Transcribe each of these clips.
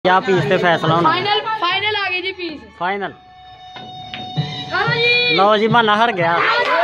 क्या पीस ते फैसला होना? फाइनल आ गई जी पीस फाइनल। लो जी माना हार गया।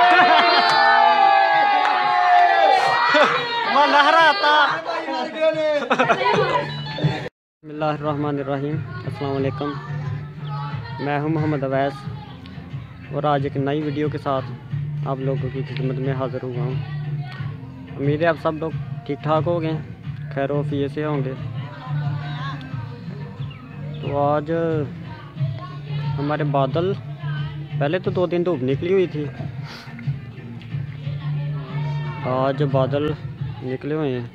माना हराता। बिस्मिल्लाहिर्रहमानिर्रहीम। अस्सलाम वालेकुम। मैं हूं मोहम्मद अवैस और आज एक नई वीडियो के साथ आप लोगों की खिदमत में हाज़िर हुआ हूँ। उम्मीद है आप सब लोग ठीक ठाक हो गए, खैर वफियत से होंगे। तो आज हमारे बादल, पहले तो 2 दिन धूप निकली हुई थी, आज बादल निकले हुए हैं।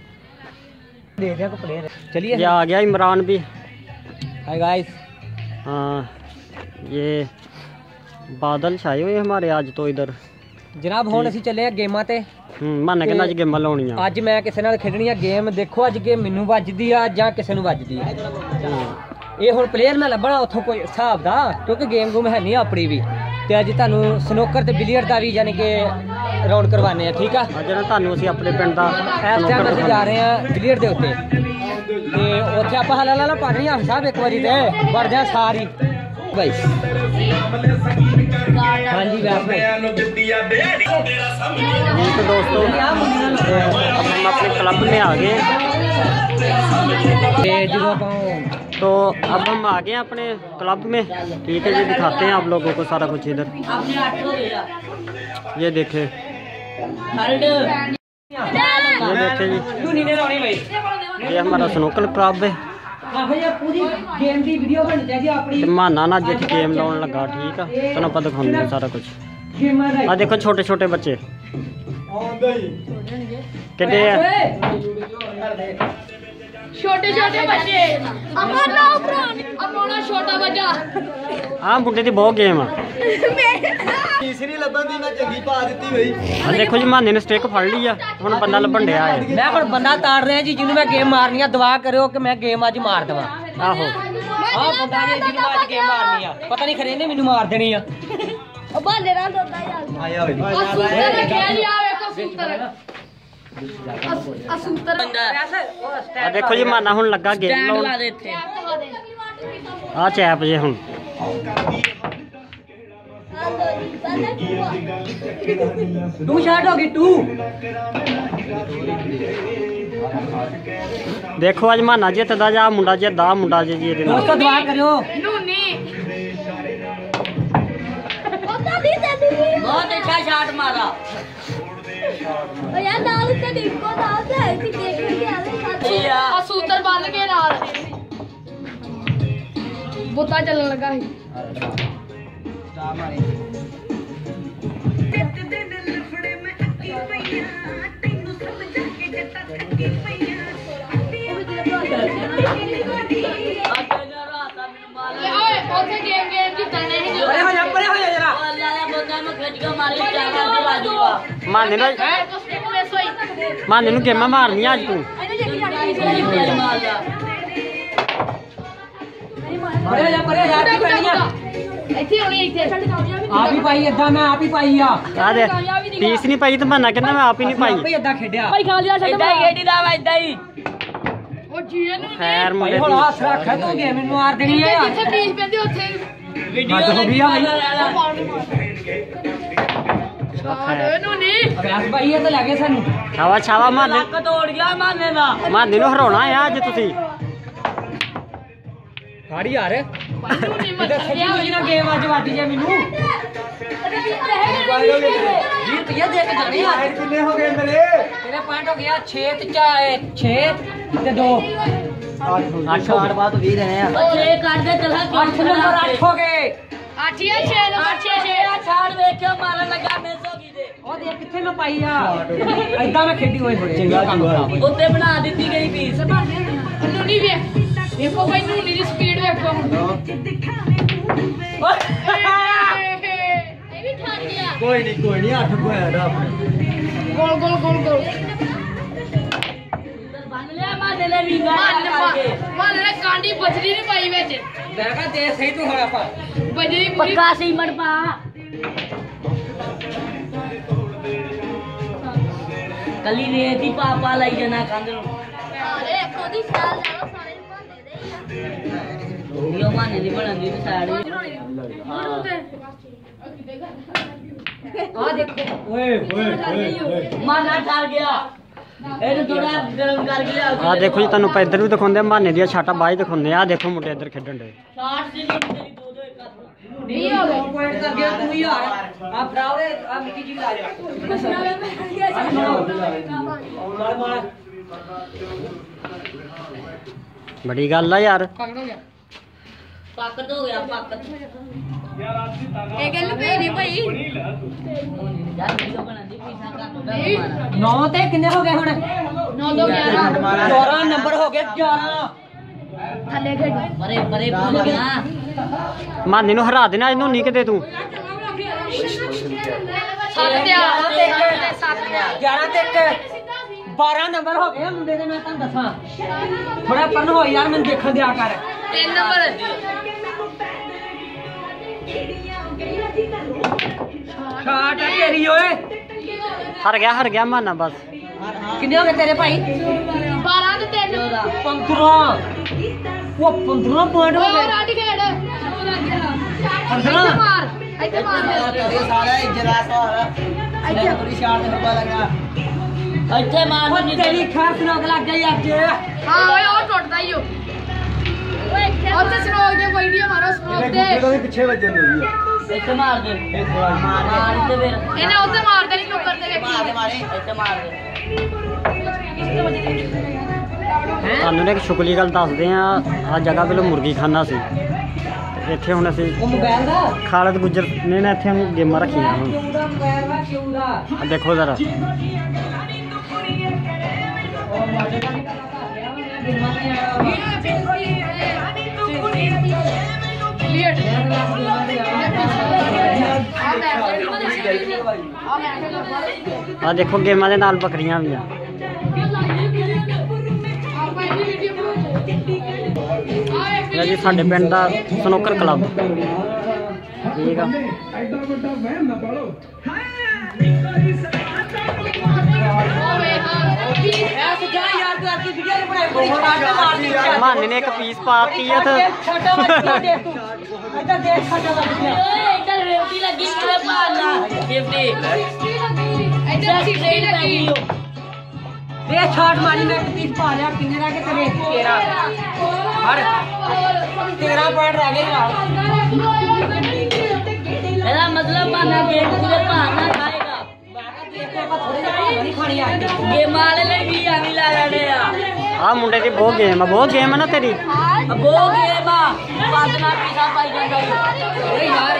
चलिए ये आ गया इमरान भी। Hi guys. हाँ, ये बादल छाए हुए हमारे आज तो इधर जनाब। हुण असीं चले गेमां ते। माने कहना अज गेमां लाउणियां। अज मैं किसी नाल खेडनी आ गेम। देखो अज गेम मैनू वजदी आ जां किसे नूं वजदी आ। ये हुण प्लेयर मैं लभना उत्थों कोई हिसाब दा, क्योंकि गेम गूम है नहीं अपनी भी। ते अज तुहानूं स्नूकर ते बिलियर्ड दा भी यानी कि राउंड करवाने आ, ठीक आ। अज ना तुहानूं असीं अपने पिंड दा इस टाइम असीं जा रहे हैं बिलियर्ड दे उत्ते, ते उत्थे आपां हला पानी आ साहब एक बारी ते वड़ जा सारी भाई। हाँ जी भाई। तो दोस्तों अब हम अपने क्लब में आ गए। तो अब हम आ गए अपने क्लब में, ठीक है जी। दिखाते हैं आप लोगों को सारा कुछ इधर। ये देखे, ये देखे जी, ये हमारा स्नूकर क्लब है। माना ना जित गेम लाउन लगा, ठीक है। तो आप दिखाने सारा कुछ। आ देखो छोटे छोटे बच्चे कितने छोटे छोटे बच्चे। छोटा बच्चा। हाँ मुंडे की बहुत गेम आ। देखो जी माने ने स्टिक फड़ ली है, हुण बंदा लभन दिया है। मैं हुण बंदा ताड़ रहा जी, जिन्होंने मैं गेम मारनी है। दुआ करो कि मैं गेम अज मार देवां। आहो हाँ बंदा ने जिन्होंने अज गेम मारनी है, पता नहीं खरे ने मैनू मार देनी है। देखो जी माना हुण लगा गेम लाउन। आ चैप जे हुण टू शॉट होगी टू। देखो अज माना जितदा जा मुंडा जितदा मुंडा जी जी दोस्तों दुआ करो। बहुत अच्छा शॉट मारा यार। नाल ते डिस्को नाल ते है कि देख के आले साथ। सूतर बन के नाल बुता चलन लगा है। माने नूं गेमां मारनियां अज तू। आप ही पाई इदा, मैं आप ही पाई आ। पीस नहीं पाई तो माना कहना मैं आप ही नहीं पाई। इदा खेडिया खैर मुंडे हुण हाथ रख तू गेम मैनू मार देनी है। जिथे पीस पेंदे उत्थे वीडियो हो गई अभ्यास भाई है तो लगे सानू। छावा छावा माने तोड़ गया माने दा। माने नूं हराउणा है अज तुसीं। हाड़ी यार गेम अज वाटी जाए मैनू। ये देख जाने यार कितने हो गए मेरे। तेरे पॉइंट हो गया 6 ते 4 ते 2 8 8 बाद 20 देने हैं। 6 काट दे चल। 8 नंबर 8 हो गए। 8 या 6 नंबर 6 छाड़ देखियो मारन लगा मिस हो गई दे। ओ देख किथे मैं पाई आ। इदा मैं खेडी होई बड़े चंगा काम खराब उत्ते बना दी गई पीस। नूनी देखो भाई, नूनी दी स्पीड देखो। कोई नहीं 8 होया दा अपने। गोल गोल गोल गोल बन लिया माने ले विंगा माने ने कांडी बजरी नहीं पाई विच। मैं कहा दे सही तू होया पा बजरी पक्का सही मड़ पा। कली रेती पापा लाई जाना कंध नु। अरे खुद ही साल ले लो सारे भांडे दे। ਵੀਡੀਓ ਬਣਾਉਣੀ ਦੀ ਬਣਾਉਂਦੀ ਤੇ ਸਾਈਡ ਆ ਦੇਖੋ ਓਏ ਮਾਨਾ ਠਰ ਗਿਆ ਇਹਨੂੰ ਥੋੜਾ ਗਰਮ ਕਰਕੇ ਲਿਆ ਆ ਦੇਖੋ ਜੀ ਤੁਹਾਨੂੰ ਆਪਾਂ ਇੱਧਰ ਵੀ ਦਿਖਾਉਂਦੇ ਆ ਮਾਨੇ ਦੀਆਂ ਛਾਟਾਂ ਬਾਹਰ ਦਿਖਾਉਂਦੇ ਆ ਦੇਖੋ ਮੁੰਡੇ ਇੱਧਰ ਖੇਡਣ ਦੇ ਸ਼ਾਰਟ ਸੀ ਤੇਰੀ 2-2 1 ਨਹੀਂ ਹੋ ਗਏ ਪੁਆਇੰਟ ਕਰ ਗਿਆ ਤੂੰ ਯਾਰ ਆ ਫਰਾਵੇ ਆ ਮਿੱਟੀ ਜੀ ਲਾ ਜਾ ਮਾਰ ਮਾਰ ਬੜੀ ਗੱਲ ਆ ਯਾਰ ਪਾਕਟ ਹੋ ਗਿਆ ਪਾਕਟ ਇਹ ਗੱਲ ਭੇਜੀ ਭਾਈ ਯਾਰ ਵੀਡੀਓ ਬਣਾਉਂਦੀ ਪੀਸਾ ਕਰ 9 ਤੇ ਕਿੰਨੇ ਹੋ ਗਏ ਹੁਣ 9 2 11 14 ਨੰਬਰ ਹੋ ਗਏ 11 ਥੱਲੇ ਖੇਡ ਪਰੇ ਪਰੇ ਭੁੱਲ ਗਿਆ ਮਾਨੇ ਨੂੰ ਹਰਾ ਦੇਣਾ ਇਹਨੂੰ ਨਹੀਂ ਕਿਤੇ ਤੂੰ 7 ਤੇ 8 ਤੇ 7 ਤੇ 11 ਤੇ 1 12 ਨੰਬਰ ਹੋ ਗਏ ਮੁੰਡੇ ਦੇ ਮੈਂ ਤੁਹਾਨੂੰ ਦੱਸਾਂ ਥੋੜਾ ਪਰਨ ਹੋ ਯਾਰ ਮੈਨੂੰ ਦੇਖਣ ਦਿਆ ਕਰ 3 ਨੰਬਰ ਛਾਟ ਆ ਤੇਰੀ ਓਏ ਹਰ ਗਿਆ ਮਾਨਾ ਬਸ ਕਿੰਨੇ ਹੋ ਗਏ ਤੇਰੇ ਭਾਈ 12 ਤੇ 3 15 ਉਹ 15 ਪੁਆਇੰਟ ਹੋ ਉਹ ਗਏ ਰੱਡ ਖੇਡ 15 ਮਾਰ ਇੱਥੇ ਮਾਰ ਸਾਰਾ ਇਜਲਾਸ ਹੋਇਆ ਇੱਥੇ ਪੂਰੀ ਸ਼ਾਟ ਨੂੰ ਪਤਾ ਲੱਗਾ ਇੱਥੇ ਮਾਰ ਉਹ ਤੇਰੀ ਖਾਸ ਨੋਕ ਲੱਗ ਗਈ ਅੱਜ ਹਾਂ ਓਏ ਉਹ ਟੁੱਟਦਾ ਹੀ ਉਹ ਉੱਥੇ ਸਨੋਕ ਦੇ ਵੀਡੀਓ ਮਾਰੋ ਸਨੋਕ ਦੇ ਪਿੱਛੇ ਵੱਜਣ ਦੇ ਇੱਥੇ ਮਾਰ ਦੇ ਮਾਰ ਇੱਥੇ ਫਿਰ ਇਹਨੇ ਉੱਥੇ ਮਾਰਦੇ ਨਹੀਂ ਨੁੱਕਰ ਤੇ ਵੇਖੀ ਮਾਰੇ ਇੱਥੇ ਮਾਰ ਦੇ ਤੁਹਾਨੂੰ ਨੇ ਇੱਕ ਸ਼ੁਕਲੀ ਗੱਲ ਦੱਸਦੇ ਆ ਆ ਜਗ੍ਹਾ ਪਹਿਲਾਂ ਮੁਰਗੀ ਖਾਨਾ ਸੀ ਤੇ ਇੱਥੇ ਹੁਣ ਅਸੀਂ ਉਹ ਮੋਬਾਈਲ ਦਾ ਖਾਲਦ ਗੁੱਜਰ ਨੇ ਨਾ ਇੱਥੇ ਹੁਣ ਗੇਮਾਂ ਰੱਖੀਆਂ ਹੁਣ ਕਿਉਂ ਦਾ ਮੋਬਾਈਲ ਵਾ ਕਿਉਂ ਦਾ ਆ ਦੇਖੋ ਜ਼ਰਾ ਉਹ ਮਾਡੇ ਦਾ ਨਹੀਂ ਪਤਾ ਗਿਆ ਉਹਨੇ ਗੇਮਾਂ ਤੇ ਆਇਆ ਆ ਦੇਖੋ ਗੇਮਾਂ ਦੇ ਨਾਲ ਬੱਕਰੀਆਂ ਵੀ ਆ ਇਹ ਜੀ ਸਾਡੇ ਪਿੰਡ ਦਾ ਸਨੋਕਰ ਕਲੱਬ ਠੀਕ ਆ ਮਾਨੇ ਨੇ ਇੱਕ ਪੀਸ ਪਾਤੀ ਆ ਤੇ ਛੋਟਾ ਬੱਚਾ ਦੇਖ ਤੂੰ ਇੱਧਰ ਦੇਖ ਛੋਟਾ ਬੱਚਾ ਓਏ ਇੱਧਰ ਰੇਵਤੀ ਲੱਗੀ ਕਿਵੇਂ ਭਾਲਣਾ ਗਿਫਟੀ ਇੱਧਰ ਸਿੱਧੀ ਲੱਗੀ ਦੇ ਛਾਟ ਮਾਰੀ ਮੈਂ ਇੱਕ ਪੀਸ ਪਾ ਲਿਆ ਕਿੰਨੇ ਰਹਿ ਗਏ ਤੇਰੇ 13 ਹਰ 13 ਪੁਆਇੰਟ ਰਹਿ ਗਏ ਯਾਰ ਇਹਦਾ ਮਤਲਬ ਮਾਨਾ ਗੇਮ ਪੂਰੇ ਭਾਲਣਾ ਖਾਏਗਾ ਨਹੀਂ ਖਾਣੀ ਆ ਗੇਮ ਵਾਲੇ ਨੇ ਵੀ ਆਵੀ ਲਾ ਲੈਣੇ ਆ ਆ ਮੁੰਡੇ ਦੀ ਬਹੁਤ ਗੇਮ ਆ ਨਾ ਤੇਰੀ ਅਬੋ ਗੇਮ ਆ ਪਾਦਨਾ ਪੀਸਾ ਪਾਈ ਜਾਂਦਾ ਓਏ ਯਾਰ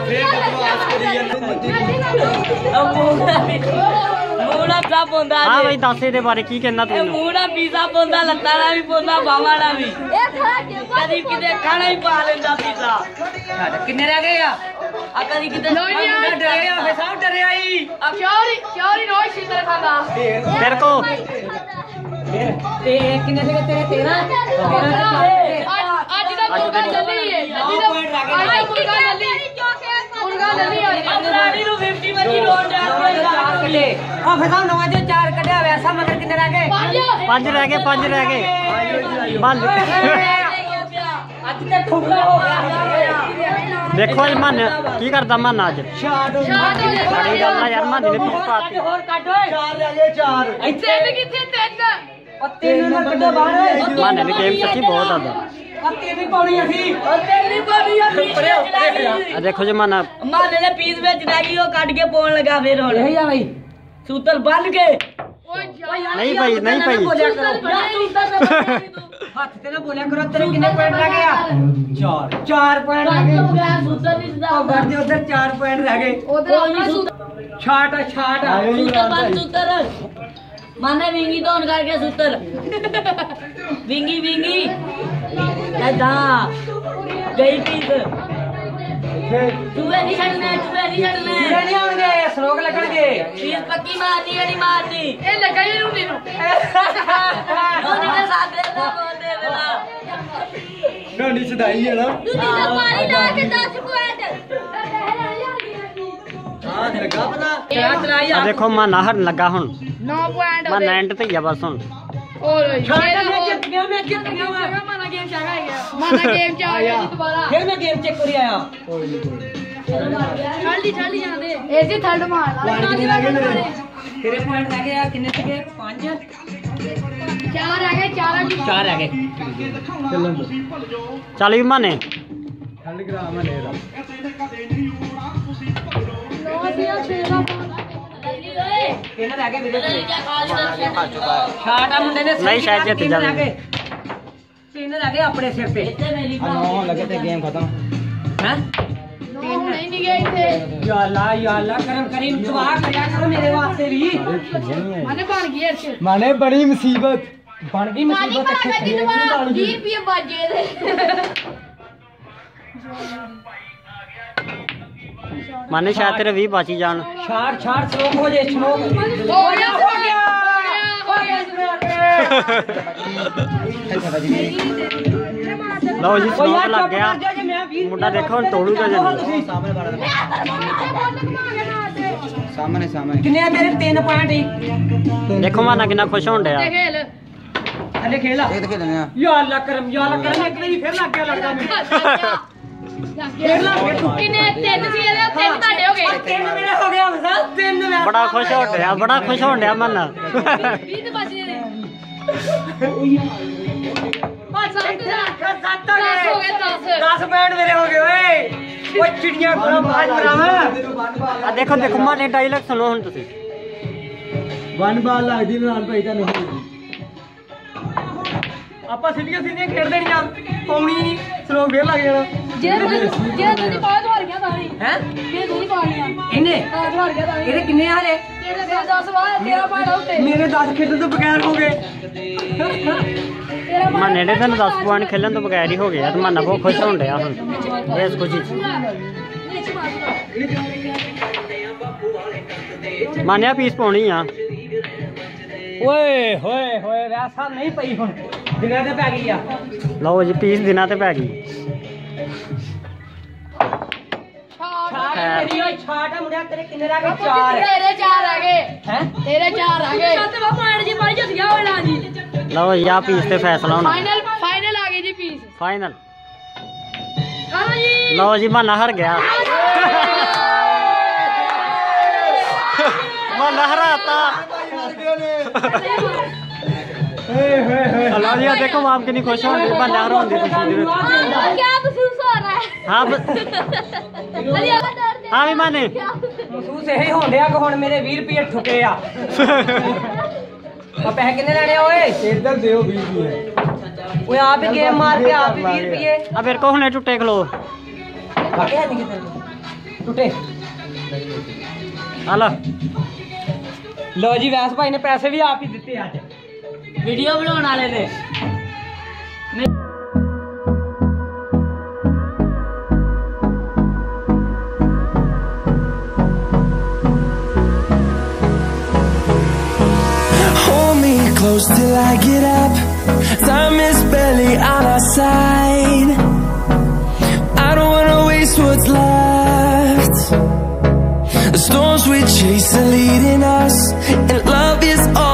ਮੂੜਾ ਪੀਸਾ ਪੋਂਦਾ ਹਾਂ ਬਈ ਦੱਸ ਇਹਦੇ ਬਾਰੇ ਕੀ ਕਹਿੰਦਾ ਇਹ ਤੂੰ ਮੂੜਾ ਪੀਸਾ ਪੋਂਦਾ ਲੱਤਾਂ ਨਾਲ ਵੀ ਪੋਂਦਾ ਬਾਹਾਂ ਨਾਲ ਵੀ ਕਦੀ ਕਿਤੇ ਖਾਣਾ ਹੀ ਪਾ ਲੈਂਦਾ ਪੀਸਾ ਕਿੰਨੇ ਰਹਿ ਗਏ ਆ ਆ ਕਦੀ ਕਿਤੇ ਮੁੰਡਾ ਡਰਿਆ ਫੇ ਸਭ ਡਰਿਆ ਹੀ ਚੋਰੀ ਰੋਜ਼ ਸ਼ਿੰਦਰ ਖਾਂਦਾ ਤੇਰੇ ਕੋ ਤੇ ਕਿੰਨੇ ਸੀਗੇ ਤੇਰੇ 13 ਅੱਜ ਦਾ ਮੁਰਗਾ ਲੱਲੀ ਏ ਅੱਜ ਦਾ ਮੁਰਗਾ ਲੱਲੀ ਰਾਣੀ ਨੂੰ 50 ਵੱਜੀ ਰੋਡ ਜਾ ਚਾਰ ਕੱਢੇ ਉਹ ਫੇ ਸਭ ਨਵਾਂ ਜੋ 4 ਕੱਢਿਆ ਵੈਸਾ ਮਗਰ ਕਿੰਨੇ ਰਹਿ ਗਏ 5 ਰਹਿ ਗਏ ਬੰਦ ਅੱਜ ਤੇ ਠੁਕਰਾ ਹੋ ਗਿਆ ਦੇਖੋ ਅੱਜ ਮਨ ਕੀ ਕਰਦਾ ਮਨ ਅੱਜ ਸ਼ਾਟ ਬੜੀ ਗੱਲ ਆ ਯਾਰ ਮਨ ਨੇ ਪੀਸ ਪਾਤੀ ਹੋਰ ਕੱਢ ਓਏ 4 ਰਹਿ ਗਏ 4 ਤਿੰਨ ਕਿੱਥੇ ਤਿੰਨ ਉਹ ਤਿੰਨ ਨੰਬਰ ਕੱਢੋ ਬਾਹਰ ਮਨ ਦੀ ਗੇਮ ਸੱਚੀ ਬਹੁਤ ਆਦਾ ਆ ਤਿੰਨ ਹੀ ਪਾਉਣੀ ਅਸੀਂ ਤੇਰੀ ਭਾਬੀ ਆ ਪੀਸ ਵਿੱਚ ਲੱਗੀ ਆ ਦੇਖੋ ਜੀ ਮਨ ਮਾਲੇ ਨੇ ਪੀਸ ਵਿੱਚ ਲੱਗੀ ਉਹ ਕੱਢ ਕੇ ਪਾਉਣ ਲੱਗਾ ਫਿਰ ਹੁਣ ਇਹੀ ਆ ਬਈ ਸੂਤਰ ਬੰਨ ਕੇ ਨਹੀਂ ਭਾਈ ਬੋਲਿਆ ਕਰੋ ਯਾਰ ਸੂਤਰ ਨਾ ਬੰਨ ਤੂੰ ਹੱਥ ਤੇ ਨਾ ਬੋਲਿਆ ਕਰੋ ਤੇਰੇ ਕਿੰਨੇ ਪੁਆਇੰਟ ਰਹਿ ਗਏ ਆ 4 ਪੁਆਇੰਟ ਰਹਿ ਗਏ ਹੋ ਗਿਆ ਸੂਤਰ ਨਹੀਂ ਸਦਾ ਉਹ ਵੜ ਦੇ ਉਧਰ 4 ਪੁਆਇੰਟ ਰਹਿ ਗਏ ਉਧਰ ਸੂਤਰ ਛਾਟ ਆ ਸੂਤਰ ਬੰਨ ਸੂਤਰ ਮਾਨੇ ਵਿੰਗੀ ਤੋਂ ਕਰਕੇ ਸੂਤਰ ਵਿੰਗੀ ਐਦਾ ਗਈ ਪੀਸ ਚੂਹੇ ਨਹੀਂ ਛੱਡਨੇ ਇਹ ਨਹੀਂ ਆਉਣਗੇ ਸਰੋਗ ਲੱਗਣਗੇ ਪੀਸ ਪੱਕੀ ਮਾਰਨੀ ਹੈ ਨਹੀਂ ਮਾਰਨੀ ਇਹ ਲੱਗਾ ਹੀ ਨੂੰ ਨੀ ਨੂੰ ਉਹਨੇ ਤਾਂ ਸਾਡੇ ਦਾ ਬੋਲਦੇ ਵੇਲਾ ਗਾਣੀ ਸਦਾਈ ਹੈ ਨਾ ਤੂੰ ਤਾਂ ਪਾਣੀ ਲਾ ਕੇ 10 ਪੁਆਇੰਟ ਹਾਂ ਲੱਗਾ ਪਤਾ ਕਿਆ ਚਲਾਈ ਆ ਦੇਖੋ ਮਨ ਹਰਨ ਲੱਗਾ ਹੁਣ 9 ਪੁਆਇੰਟ ਮਨ ਐਂਡ ਤੇ ਹੀ ਆ ਬਸ ਹੁਣ और शाटा मैं जित गया मैं माना गेम च आ गया जी दोबारा फिर मैं गेम चेक करी आया छाली जांदे एसी थर्ड मार तेरे पॉइंट रह गए कितने थे 5 4 रह गए 4 रह गए ਚੱਲਣ ਦੋ ਚੱਲ ਵੀ ਮਾਨੇ ਠੰਡ ਕਰਾ ਮੈਂ ਲੈ ਰਾ 9 दिया 6 ਦਾ ਤਿੰਨ ਰਹਿ ਗਏ ਵੀਰੇ ਸ਼ਾਟ ਆ ਮੁੰਡੇ ਨੇ ਨਹੀਂ, ਸ਼ਾਇਦ ਜਿੱਤ ਜਾਵੇ। ਤਿੰਨ ਰਹਿ ਗਏ ਆਪਣੇ ਸਿਰ ਤੇ ਆ 9 ਲੱਗੇ ਤੇ ਗੇਮ ਖਤਮ ਹੈ नहीं गए थे या अल्लाह करम करीम दुआ करया करो मेरे वास्ते भी माने बन गए अच्छे ਮਾਨੇ ਬੜੀ ਮੁਸੀਬਤ बन गई मानी मुसीबत बना अच्छे के दोबारा 20 रुपए बाजे दे ਮਾਨੇ ਸ਼ਾਇਦ ਤੇਰੇ 20 ਬਚ ਹੀ ਜਾਣ शाट स्लोक हो जाए स्लोक हो गया ਲਓ ਜੀ ਸਨੋਕ ਲੱਗ ਗਿਆ ਮੁੰਡਾ ਦੇਖੋ ਹੁਣ ਤੋੜੂਗਾ ਜਰੂਰ ਸਾਹਮਣੇ ਸਾਹਮਣੇ कितने तेरे 3 पॉइंट ही ਦੇਖੋ ਮਾਨਾ ਕਿੰਨਾ ਖੁਸ਼ ਹੋਣ ਡਿਆ खेल थले खेला ਇਹ ਤਾਂ ਖੇਡਣੇ ਆ या अल्लाह करम एक बारी फिर लग गया लगता मैं किने 3 सी ਇਹਦੇ 3 ਤੁਹਾਡੇ ਹੋ ਗਏ 3 मेरे हो गया मसाल 3 मैं ਬੜਾ ਖੁਸ਼ ਹੋਣ ਡਿਆ ਮਾਨਾ 20 ਤੇ ਬਚੇ ਨੇ 10 हो गए 10 10 पॉइंट मेरे हो गए ओए वो चिड़िया को बाज मरावा ਆ ਦੇਖੋ ਮਾਨੇ ਡਾਇਲੌਗ ਸੁਣੋ ਹੁਣ ਤੁਸੀਂ ਵਨ ਬਾਲ ਲੱਗਦੀ ਨਾਲ ਭਾਈ ਤਾਂ ਨਹੀਂ ਆਪਾਂ ਸਿੱਧੀਆਂ ਖੇਡ ਦੇਣੀਆਂ ਪੌਣੀ ਨਹੀਂ ਸਲੋਕ ਫੇਰ ਲੱਗ ਜਾਣਾ ਜੇ ਤੁਸੀਂ ਬਾਅਦ ਹਾਰ ਗਿਆ ਤਾਰੀ ਹੈ ਜੇ ਤੁਸੀਂ ਪਾਣੀਆਂ ਇਹਨੇ ਤਾਂ ਹਾਰ ਗਿਆ ਤਾਰੀ ਇਹਦੇ ਕਿੰਨੇ ਹਾਰੇ ਤੇਰੇ 10 ਵਾਰ ਤੇਰਾ ਪਾੜਾ ਉੱਤੇ ਮੇਰੇ 10 ਖੇਡਣ ਤੋਂ ਬਗੈਰ ਹੋ ਗਏ ਤੇਰਾ ਮਾਨੇ ਦੇ ਤੈਨੂੰ 10 ਪੁਆਇੰਟ ਖੇਲਣ ਤੋਂ ਬਗੈਰ ਹੀ ਹੋ ਗਿਆ ਤੇ ਮਾਨਾ ਬਹੁਤ ਖੁਸ਼ ਹੋਣ ਡਿਆ ਹੁਣ ਇਸ ਖੁਸ਼ੀ ਚ ਮਾਨਿਆ ਪੀਸ ਪਾਉਣੀ ਆ ਓਏ ਹੋਏ ਵੈਸਾ ਨਹੀਂ ਪਈ ਹੁਣ ਦਿਨਾਂ ਤੇ ਪੈ ਗਈ ਆ ਲਓ ਜੀ ਪੀਸ ਦਿਨਾਂ ਤੇ ਪੈ ਗਈ ਛਾਟ ਤੇਰੀ ਓਏ ਛਾਟ ਆ ਮੁੰਡਿਆ ਤੇਰੇ ਕਿੰਨੇ ਰਹਿ ਗਏ 4 ਤੇਰੇ 4 ਆ ਗਏ ਹੈ ਤੇਰੇ 4 ਆ ਗਏ ਤੇ ਵਾ ਪੁਆਇੰਟ ਜੀ ਮਾਰੀ ਜਿੱਤ ਗਿਆ ਹੋਣਾ ਜੀ ਲਓ ਜੀ ਆ ਪੀਸ ਤੇ ਫੈਸਲਾ ਹੋਣਾ ਫਾਈਨਲ ਆ ਗਈ ਜੀ ਪੀਸ ਫਾਈਨਲ ਆਓ ਜੀ ਲਓ ਜੀ ਮਾਨਾ ਹਾਰ ਗਿਆ ਮਾਨਾ ਹਰਾਤਾ ਲਓ ਜੀ ਆ ਦੇਖੋ ਮਾਮ ਕਿੰਨੀ ਖੁਸ਼ ਹੋਣ ਦੀ ਮਾਨਾ ਹਰਾਉਂਦੀ ਖੁਸ਼ੀ ਦੇ ਵਿੱਚ क्या महसूस हो रहा है ਹਾਂ अरे अब डर दे ਹਾਂ ਵੀ ਮਾਨੇ ਮਹਿਸੂਸ ਇਹ ਹੋਣ ਡਿਆ ਕਿ ਹੁਣ ਮੇਰੇ 20 ਰੁਪਏ ਠੁਕੇ ਆ ਆ ਪੈਸੇ ਕਿੰਨੇ ਲੈਣੇ ਆ ਓਏ ਇੱਧਰ ਦਿਓ 20 ਰੁਪਏ ਓਏ ਆਪ ਹੀ ਗੇਮ ਮਾਰ ਕੇ ਆਪ ਹੀ 20 ਰੁਪਏ ਆ ਮੇਰੇ ਕੋ ਹੁਣੇ ਟੁੱਟੇ ਖਲੋ ਬਾਕੀ ਹੈ ਨਹੀਂ ਕਿਤੇ ਟੁੱਟੇ ਆ ਲਓ ਲੋ ਜੀ ਵੈਸ ਭਾਈ ਨੇ ਪੈਸੇ ਵੀ ਆਪ ਹੀ ਦਿੱਤੇ ਅੱਜ ਵੀਡੀਓ ਬਣਾਉਣ ਵਾਲੇ ਨੇ Hold me close till I get up. Time is barely on our side. I don't wanna waste what's left. The storms we chase are leading us, and love is all